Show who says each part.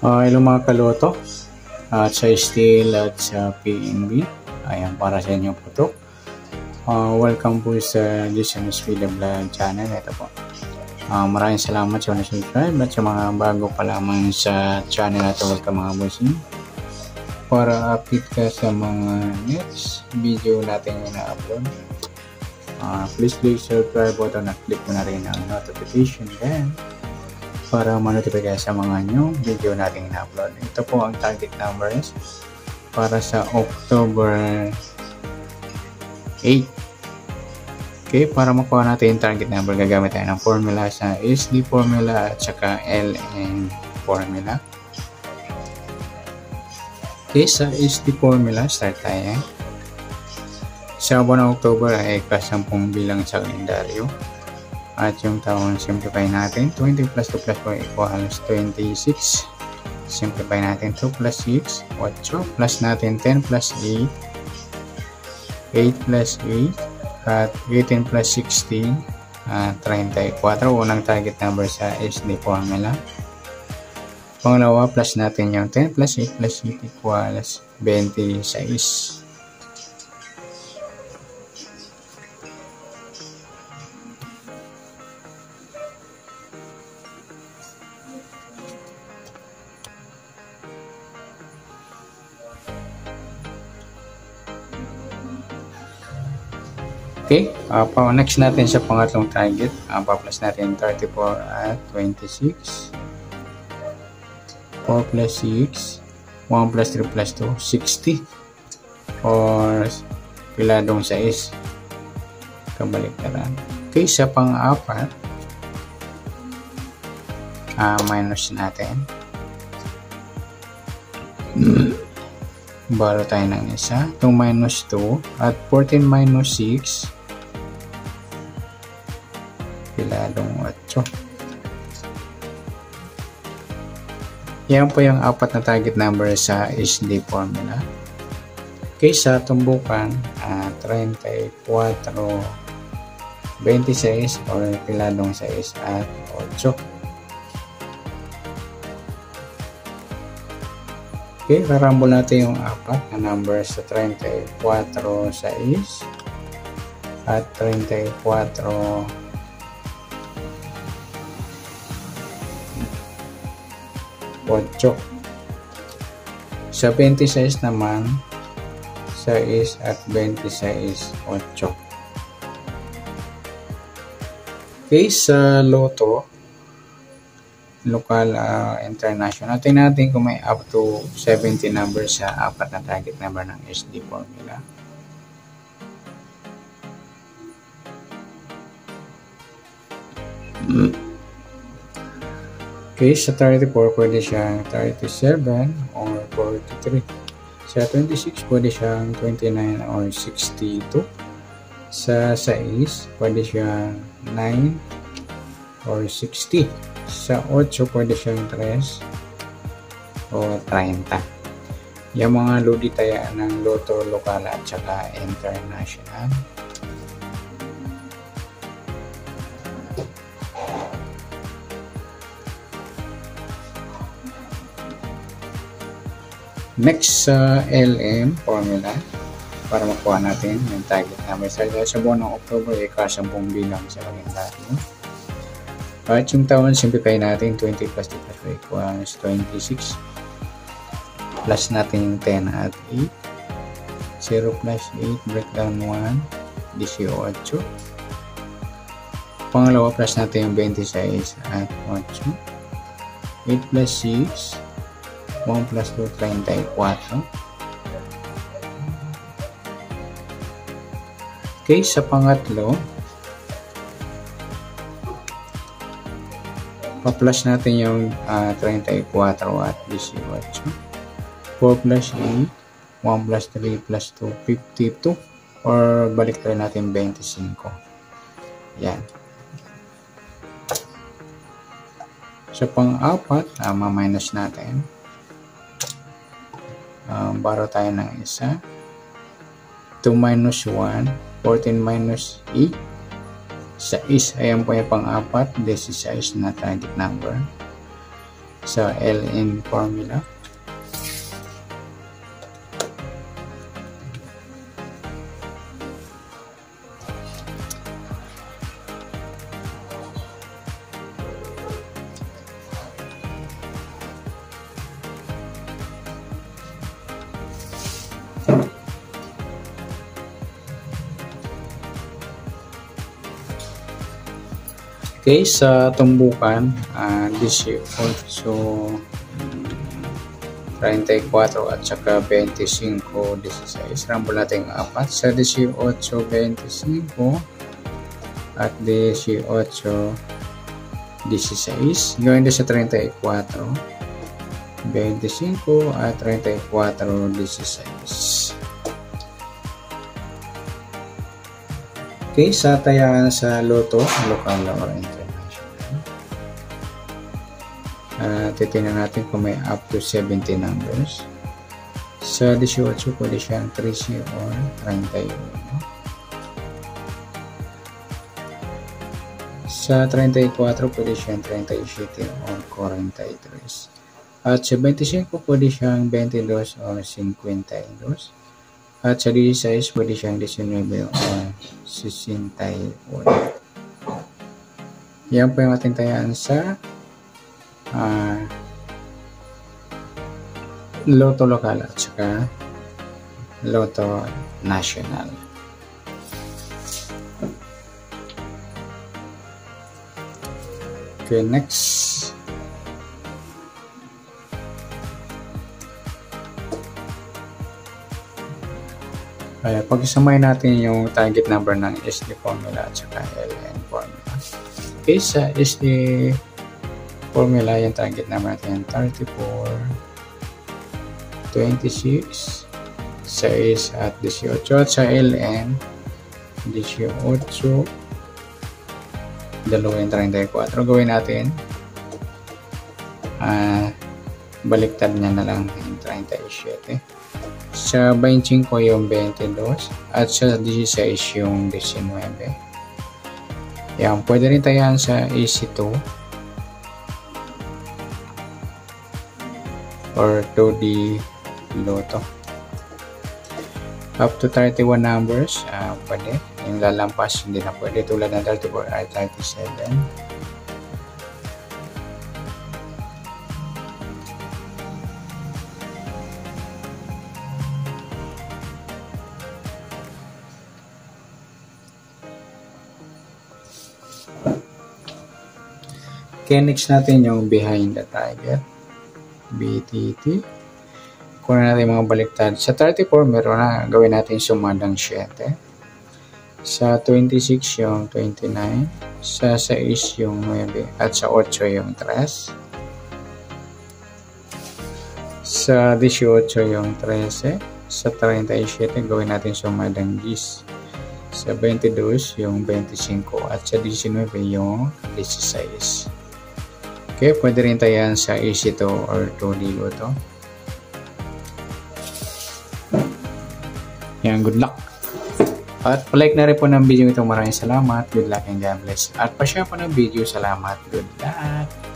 Speaker 1: Hello mga kaloto at sa Steel at sa PNB. Ayan, para sa inyo po ito. Welcome po sa Disney's Video Vlog channel. Ito po. Maraming salamat sa mga subscribe at sa mga bago pa lamang sa channel na ito. Welcome mga bossing. Para update ka sa mga next video natin yung na-upload. Please click subscribe button at click mo na rin ang notification bell para ma-notify kayo sa mga new video nating na-upload. Ito po ang target numbers para sa October 8. Okay, para makuha natin yung target number, gagamit tayo ng formula sa SD formula at saka LN formula. Okay, sa SD formula, start tayo. Sa buwan ng October ay ika-10 bilang sa kalendaryo. At yung taon, simplify natin. 20 plus 2 plus 4 equals 26. Simplify natin 2 plus 6, 8. Plus natin 10 plus 8, 8 plus 8, at 18 plus 16, 34. Unang target number sa SD formula. Pangalawa, plus natin yung 10 plus 8 plus 8 equals 26. Okay, next natin sa pangatlong target, pa-plus natin 34 at 26. 4 plus 6, 1 plus 3 plus 2, 60. Or piladong 6. Kabaliktaran. Okay, sa pang-apat, minus natin. Baro tayo ng isa. 2 minus 2 at 14 minus 6. Piladong 8. Yan po yung apat na target number sa SD formula. Okay, sa tumbukan, 34, 26 or piladong 6 at 8. Okay, karambol natin yung apat na number sa 34, 6 at 34, 8. Sa 26 naman, 6 at 26, 8. Okay, sa loto, local, international, tingnan natin kung may up to 70 numbers sa apat na target number ng SD formula. Okay, sa 34 pwede siyang 37 or 43. Sa 26 pwede siyang 29 or 62. Sa 6 pwede siyang 9 or 60. Sa 8 pwede siyang 3 o 30. Yung mga lodi tayo ng loto lokal at saka international. Next sa LM formula para makuha natin yung target number sa buwan ng October ay ika-10 bilang sa kalendaryo. At yung taon, simplify natin 20 plus 2 plus 4 equals 26. Plus natin yung 10 at 8. 0 plus 8, breakdown 1, 18. Pangalawa, plus natin yung 26 at 8. 8 plus 6, 1 plus 2, 34. Okay, sa pangatlo, pa-plus natin yung 34 at 18. 4 plus 8, 1 plus 3 plus 2, 52. Or balik tayo natin 25. Yan. Sa pang-apat, ma-minus natin. Baro tayo ng isa. 2 minus 1, 14 minus 8. 6, ayan po yung pang-apat, 16 na target number. sa LN formula. Okay, sa tumbukan, 18, 34 at saka 25, 16. Rambol natin 4. Sa 18, 25 at 18, 16. Gawin din sa 34, 25 at 34, 16. Okay, sa tayaan sa loto, local or international. Titingnan natin kung may up to 70 numbers. Sa 18, pwede siyang 13 or 31. Sa 34, pwede siyang 37 or 43. At sa 25, pwede siyang 22 or 52. At sa 16, pwede siyang 19 o 61. Yan po yung ating tayaan sa Lotto Lokal at saka Lotto National. Okay, next. Pag-isamay natin yung target number ng SD formula at saka LN formula. Okay, sa SD formula, yung target number natin 34, 26, 6 at 18. At sa LN, 18, 2, 34. Gawin natin, baliktad niya na lang yung 37. Sa 25 yung 22 at sa 16 yung 19. Yan, pwede rin tayan sa AC2 or 2D Lotto. Up to 31 numbers, pwede. Yung lalampas, hindi na pwede. Tulad ng 34 at 37. Okay, next natin yung behind the target, BTT. Kunin natin mga baliktad. Sa 34, meron na. Gawin natin sumadang 7. Sa 26, yung 29. Sa 6, yung 9. At sa 8, yung 3. Sa 18, yung 13. Sa 37, gawin natin sumadang 10. Sa 22, yung 25. At sa 19, yung 16. Okay, pwede rin tayan sa AC2 or 2D Lotto. Yan, good luck. At palike na rin po ng video ito. Maraming salamat. Good luck and God bless. At pa-share po ng video. Salamat. Good luck.